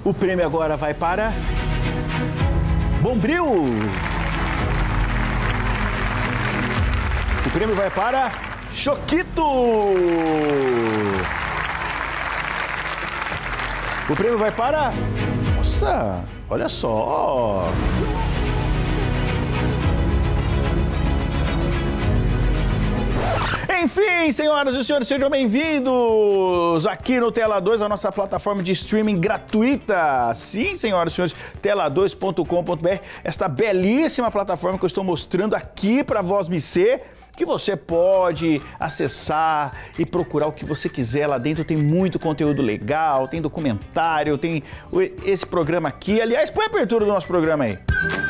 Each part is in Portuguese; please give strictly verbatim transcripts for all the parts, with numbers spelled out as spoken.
O prêmio agora vai para... Bombril! O prêmio vai para... Choquito! O prêmio vai para... Nossa, olha só! Enfim, senhoras e senhores, sejam bem-vindos aqui no Tela dois, a nossa plataforma de streaming gratuita. Sim, senhoras e senhores, tela dois ponto com ponto br, esta belíssima plataforma que eu estou mostrando aqui para Voz M C, que você pode acessar e procurar o que você quiser. Lá dentro tem muito conteúdo legal, tem documentário, tem esse programa aqui. Aliás, põe a abertura do nosso programa aí.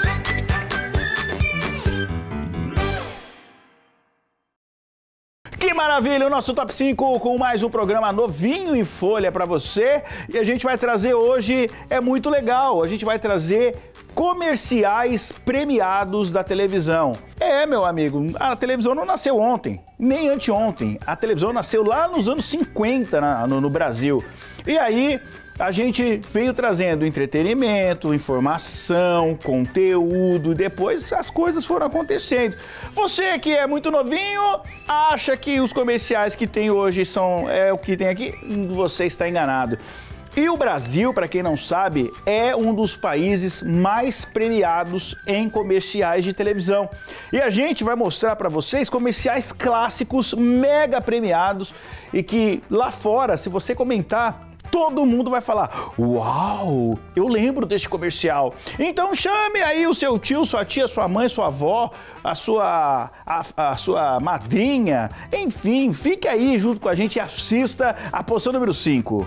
Que maravilha, o nosso Top cinco com mais um programa novinho em folha para você. E a gente vai trazer hoje, é muito legal, a gente vai trazer comerciais premiados da televisão. É, meu amigo, a televisão não nasceu ontem, nem anteontem. A televisão nasceu lá nos anos cinquenta na, no, no Brasil. E aí a gente veio trazendo entretenimento, informação, conteúdo, e depois as coisas foram acontecendo. Você que é muito novinho, acha que os comerciais que tem hoje são é o que tem aqui? Você está enganado. E o Brasil, para quem não sabe, é um dos países mais premiados em comerciais de televisão. E a gente vai mostrar para vocês comerciais clássicos, mega premiados, e que lá fora, se você comentar, todo mundo vai falar: uau, eu lembro deste comercial. Então chame aí o seu tio, sua tia, sua mãe, sua avó, a sua, a, a sua madrinha, enfim, fique aí junto com a gente e assista a posição número cinco.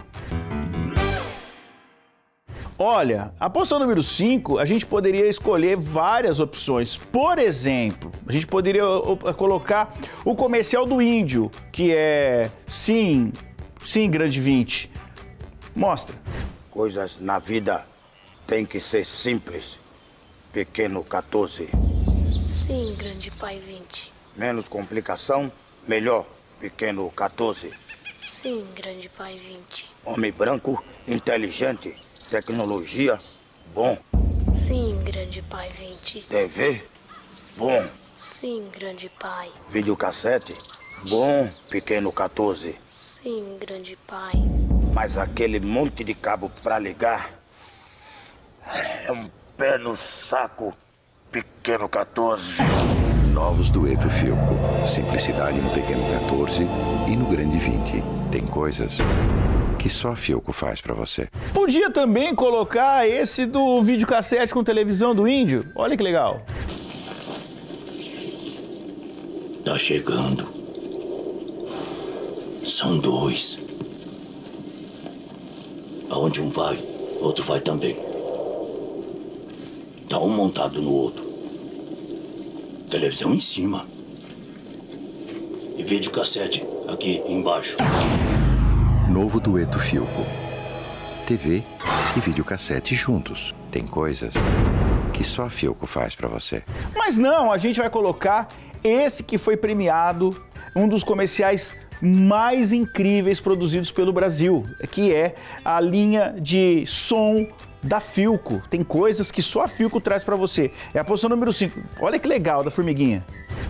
Olha, a posição número cinco, a gente poderia escolher várias opções. Por exemplo, a gente poderia colocar o comercial do índio, que é sim, sim, grande vinte. Mostra. Coisas na vida tem que ser simples, pequeno quatorze. Sim, grande pai vinte. Menos complicação, melhor, pequeno quatorze. Sim, grande pai vinte. Homem branco, inteligente, tecnologia, bom. Sim, grande pai vinte. T V, bom. Sim, grande pai. Videocassete, bom, pequeno quatorze. Sim, grande pai. Mas aquele monte de cabo pra ligar é um pé no saco, pequeno quatorze. Novos dueto Philco. Simplicidade no pequeno quatorze e no grande vinte. Tem coisas que só a Philco faz pra você. Podia também colocar esse do videocassete com televisão do índio. Olha que legal. Tá chegando. São dois. Aonde um vai, outro vai também. Tá um montado no outro. Televisão em cima. E videocassete aqui embaixo. Novo dueto Philco. T V e videocassete juntos. Tem coisas que só a Philco faz pra você. Mas não, a gente vai colocar esse que foi premiado, um dos comerciais mais incríveis produzidos pelo Brasil, que é a linha de som da Philco. Tem coisas que só a Philco traz pra você. É a posição número cinco. Olha que legal, da formiguinha.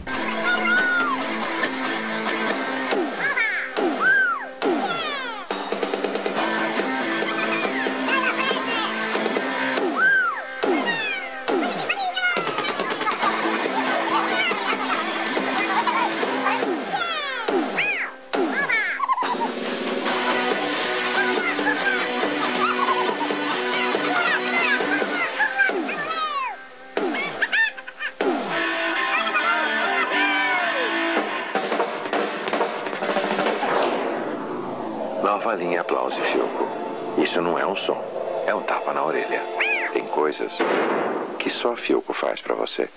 Nova linha Aplause Philco. Isso não é um som, é um tapa na orelha. Tem coisas que só a Philco faz pra você.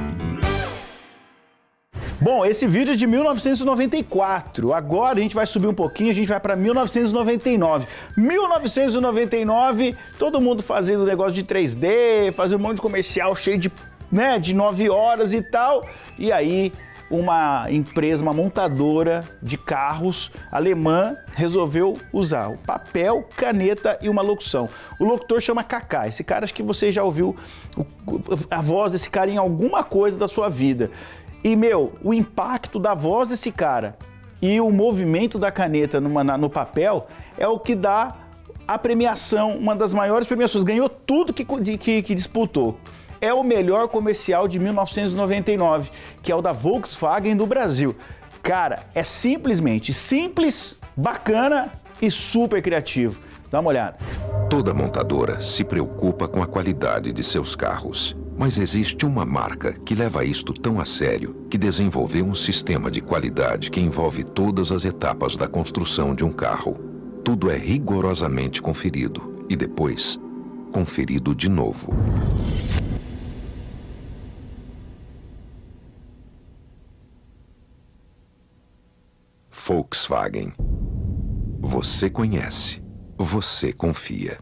Bom, esse vídeo é de mil novecentos e noventa e quatro. Agora a gente vai subir um pouquinho, a gente vai para mil novecentos e noventa e nove. mil novecentos e noventa e nove, todo mundo fazendo negócio de três D, fazendo um monte de comercial cheio de, né, de nove horas e tal. E aí uma empresa, uma montadora de carros alemã resolveu usar o papel, caneta e uma locução. O locutor chama Kaká. Esse cara, acho que você já ouviu a voz desse cara em alguma coisa da sua vida. E, meu, o impacto da voz desse cara e o movimento da caneta numa, no papel é o que dá a premiação, uma das maiores premiações. Ganhou tudo que, que, que disputou. É o melhor comercial de mil novecentos e noventa e nove, que é o da Volkswagen do Brasil. Cara, é simplesmente simples, bacana e super criativo. Dá uma olhada. Toda montadora se preocupa com a qualidade de seus carros. Mas existe uma marca que leva isto tão a sério que desenvolveu um sistema de qualidade que envolve todas as etapas da construção de um carro. Tudo é rigorosamente conferido e depois conferido de novo. Volkswagen. Você conhece, você confia.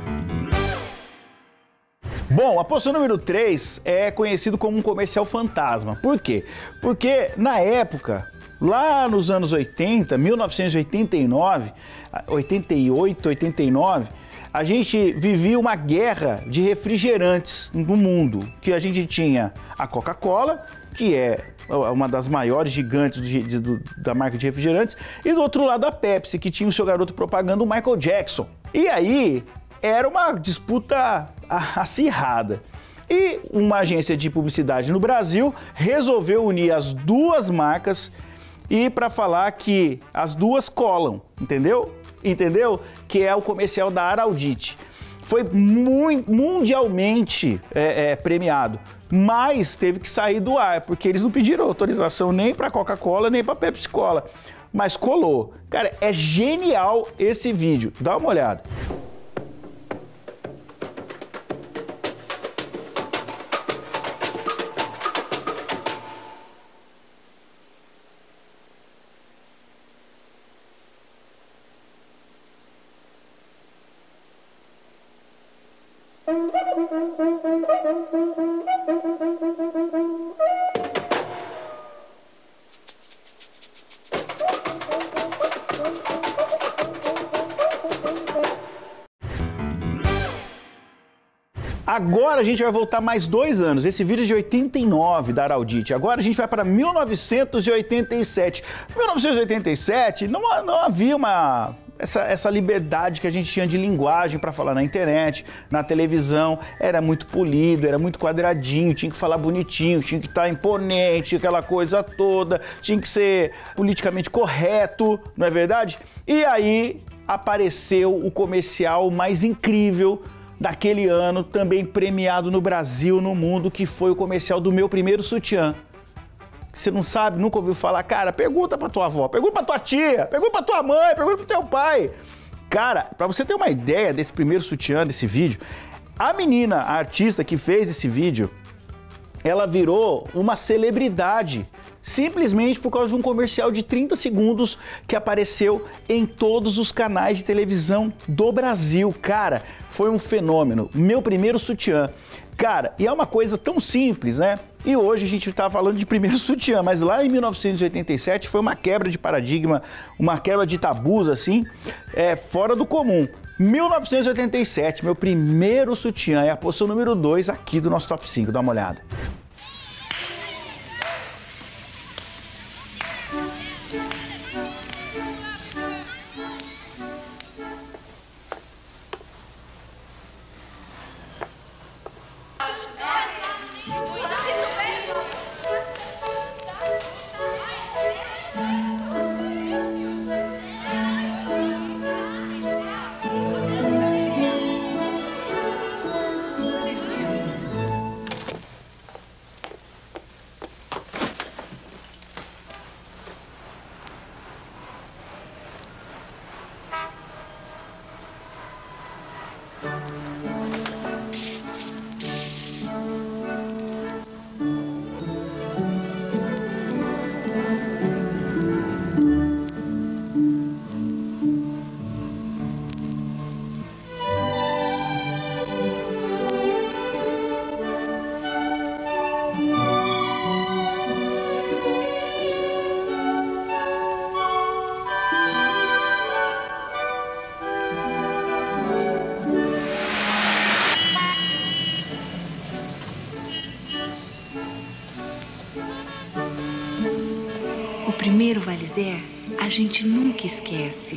Bom, a posição número três é conhecido como um comercial fantasma. Por quê? Porque na época, lá nos anos oitenta, mil novecentos e oitenta e nove, oitenta e oito, oitenta e nove, a gente vivia uma guerra de refrigerantes no mundo, que a gente tinha a Coca-Cola, que é uma das maiores gigantes do, do, da marca de refrigerantes, e do outro lado a Pepsi, que tinha o seu garoto propaganda, o Michael Jackson. E aí era uma disputa acirrada. E uma agência de publicidade no Brasil resolveu unir as duas marcas e para falar que as duas colam, entendeu? Entendeu? Que é o comercial da Araldite. Foi muito, mundialmente é, é, premiado, mas teve que sair do ar, porque eles não pediram autorização nem para Coca-Cola, nem para Pepsi-Cola, mas colou. Cara, é genial esse vídeo, dá uma olhada. Agora a gente vai voltar mais dois anos. Esse vídeo é de oitenta e nove da Araldite. Agora a gente vai para mil novecentos e oitenta e sete. mil novecentos e oitenta e sete não, não havia uma essa, essa liberdade que a gente tinha de linguagem para falar na internet, na televisão. Era muito polido, era muito quadradinho, tinha que falar bonitinho, tinha que estar imponente, aquela coisa toda, tinha que ser politicamente correto, não é verdade? E aí apareceu o comercial mais incrível daquele ano, também premiado no Brasil, no mundo, que foi o comercial do Meu Primeiro Sutiã. Você não sabe, nunca ouviu falar? Cara, pergunta pra tua avó, pergunta pra tua tia, pergunta pra tua mãe, pergunta pro teu pai. Cara, pra você ter uma ideia desse primeiro sutiã, desse vídeo, a menina, a artista que fez esse vídeo, ela virou uma celebridade, simplesmente por causa de um comercial de trinta segundos que apareceu em todos os canais de televisão do Brasil. Cara, foi um fenômeno. Meu Primeiro Sutiã. Cara, e é uma coisa tão simples, né? E hoje a gente tá falando de primeiro sutiã, mas lá em mil novecentos e oitenta e sete foi uma quebra de paradigma, uma quebra de tabus, assim, é, fora do comum. mil novecentos e oitenta e sete, meu primeiro sutiã, é a posição número dois aqui do nosso top cinco. Dá uma olhada. primeiro Valizer a gente nunca esquece.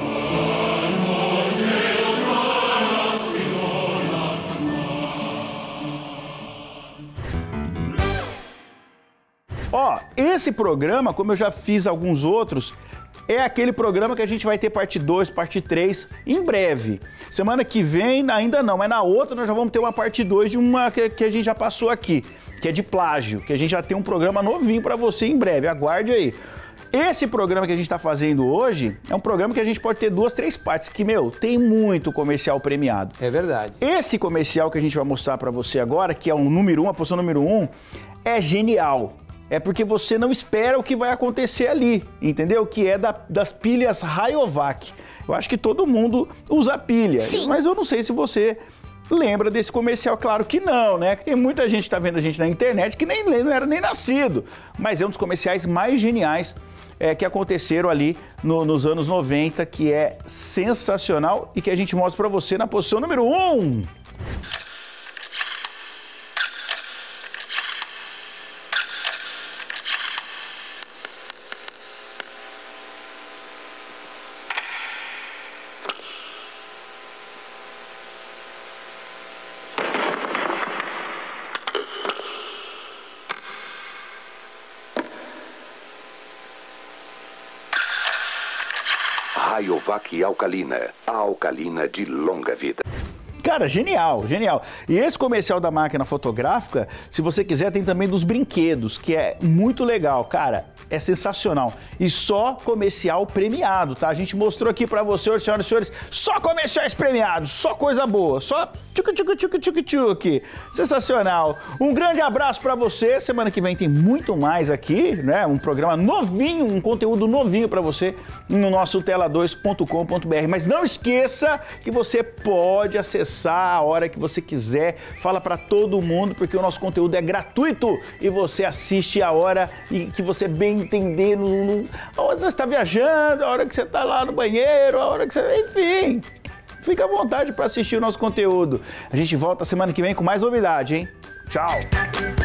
Ó, esse programa, como eu já fiz alguns outros, é aquele programa que a gente vai ter parte dois, parte três em breve. Semana que vem ainda não, mas na outra nós já vamos ter uma parte dois de uma que, que a gente já passou aqui, que é de plágio, que a gente já tem um programa novinho para você em breve, aguarde aí. Esse programa que a gente está fazendo hoje é um programa que a gente pode ter duas, três partes, que, meu, tem muito comercial premiado. É verdade. Esse comercial que a gente vai mostrar para você agora, que é o número um, a posição número um, é genial. É porque você não espera o que vai acontecer ali, entendeu? Que é da, das pilhas Rayovac. Eu acho que todo mundo usa pilha, Sim. Mas eu não sei se você lembra desse comercial. Claro que não, né? Tem muita gente que tá vendo a gente na internet que nem não era nem nascido. Mas é um dos comerciais mais geniais é, que aconteceram ali no, nos anos noventa, que é sensacional e que a gente mostra pra você na posição número um. Rayovac Alcalina, a alcalina de longa vida. Cara, genial, genial. E esse comercial da máquina fotográfica, se você quiser, tem também dos brinquedos, que é muito legal, cara, é sensacional. E só comercial premiado, tá? A gente mostrou aqui pra você, senhoras e senhores, só comerciais premiados, só coisa boa, só tchuc tchuc tchuc tchuc tchuc. Sensacional. Um grande abraço pra você. Semana que vem tem muito mais aqui, né? Um programa novinho, um conteúdo novinho pra você no nosso tela dois ponto com ponto br. Mas não esqueça que você pode acessar a hora que você quiser, fala para todo mundo, porque o nosso conteúdo é gratuito e você assiste a hora e que você bem entender, no, no, a hora que você está viajando, a hora que você está lá no banheiro, a hora que você... Enfim, fica à vontade para assistir o nosso conteúdo. A gente volta semana que vem com mais novidade, hein? Tchau!